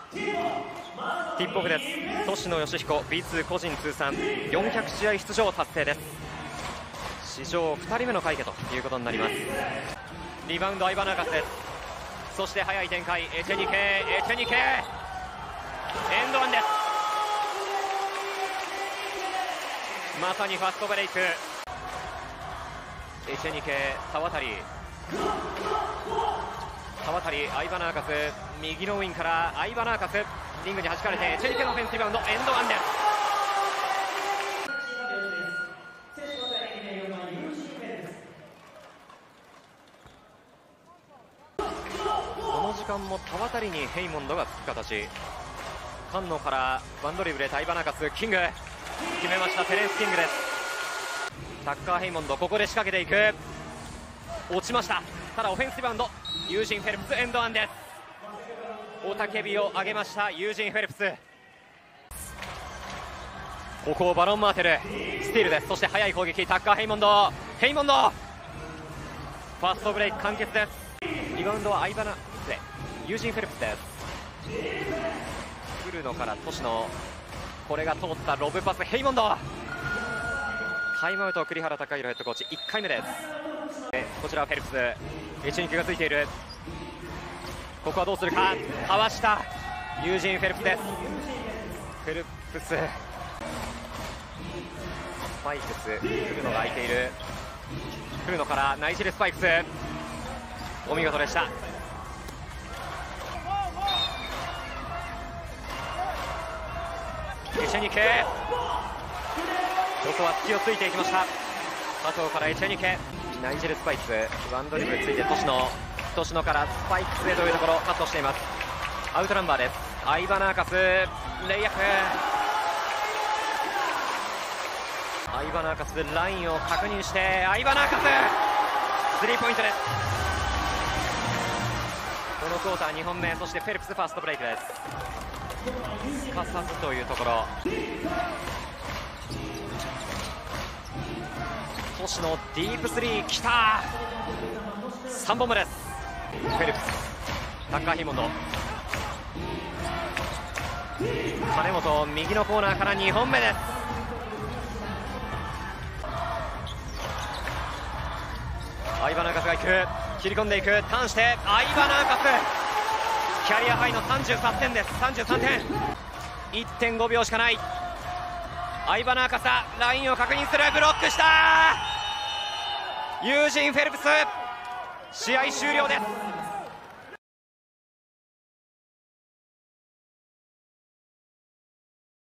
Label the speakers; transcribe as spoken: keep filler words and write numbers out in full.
Speaker 1: ティップオフです。年野義彦 ビーツー 個人通算よんひゃく試合出場達成です。史上ふたりめの快挙ということになります。リバウンドアイバナーカスです。そして速い展開、エチェニケエチェニケエンドワンです。まさにファストブレイク。エチェニケ田渡田渡アイバナーカス右のウインからアイバナーカスリングに弾かれてエチェニケのオフェンスリバウンドエンドワンです。この時間も田渡にヘイモンドがつく形。菅野からワンドリブルでアイバナーカスキング決めました。テレンスキングです。タッカー・ヘイモンドここで仕掛けていく。落ちました。ただオフェンスリバウンドユージン・フェルプスエンドワンです。雄たけびを上げましたユージン・フェルプス。ここをバロン・マーテルスティールです。そして速い攻撃タッカー・ヘイモンドヘイモンドファーストブレイク完結です。リバウンドはアイバナユージン・フェルプスです。古野から年野これが通ったロブパスヘイモンド。タイムアウト栗原貴弘ヘッドコーチいっかいめです。こちらはフェルプスエチェニケがついている。ここはどうするか。かわしたユージン・フェルプスです。フェルプススパイクス古野が空いている。古野からナイジェル・スパイクスお見事でした。エチェニケここは隙をついていきました。佐藤からエチェニケナイジェル・スパイクスワンドリブルついて年野年野からスパイクスへというところカットしています。アウトナンバーです。アイバナーカスレイアップ。アイバナーカスラインを確認してアイバナーカススリーポイントです。このクォーターにほんめ。そしてフェルプスファーストブレイクです。すかさずというところ。星野ディープスリーきた。さんぼんめです。フェルプスタッカー・ヒモンド金本右のコーナーからにほんめです。アイバナーカスがいく切り込んでいくターンしてアイバナーカスキャリアハイのさんじゅうさんてんです。さんじゅうさんてん いってんごびょうしかない。アイバナーカスラインを確認する。ブロックしたユージン・フェルプス試合終了です。